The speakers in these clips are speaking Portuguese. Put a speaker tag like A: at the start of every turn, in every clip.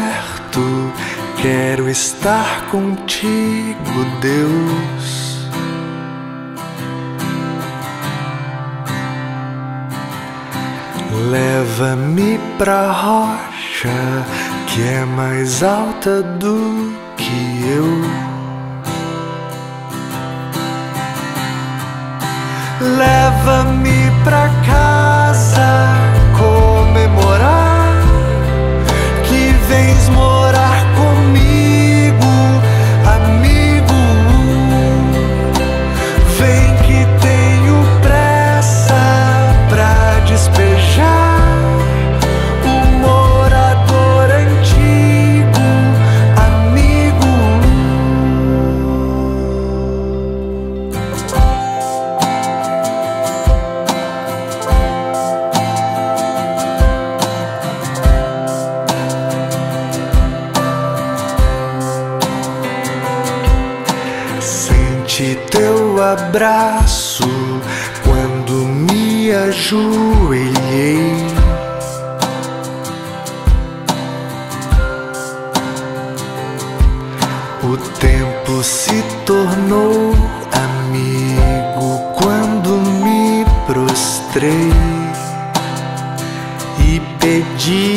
A: perto, quero estar contigo, Deus. Leva-me pra rocha que é mais alta do que eu. Leva-me pra casa comemorar que vens morar comigo, amigo. Vem que tenho pressa pra despejar o morador antigo, amigo. Senti teu abraço quando me ajoelhei. O tempo se tornou amigo quando me prostrei e pedi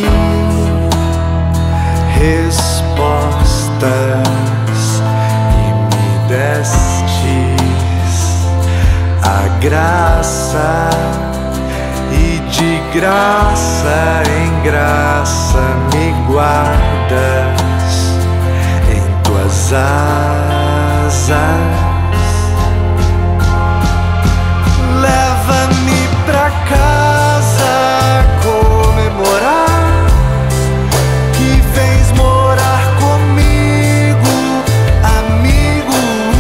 A: respostas e me destes a graça, e de graça em graça me guardas em tuas asas. Leva-me pra casa comemorar que vens morar comigo, amigo.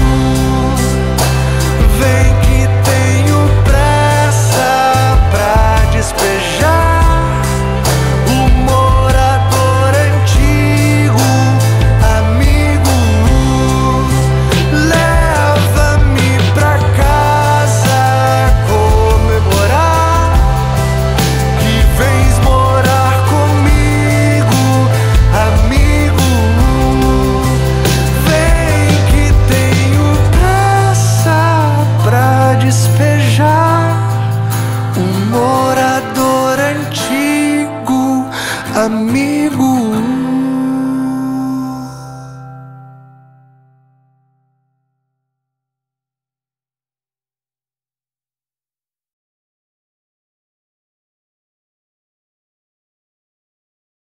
A: Vem que tenho pressa pra despejar o morador antigo, amigo. Leva-me pra casa comemorar que vens morar comigo, amigo. Vem que tenho pressa pra despejar o morador antigo, amigo.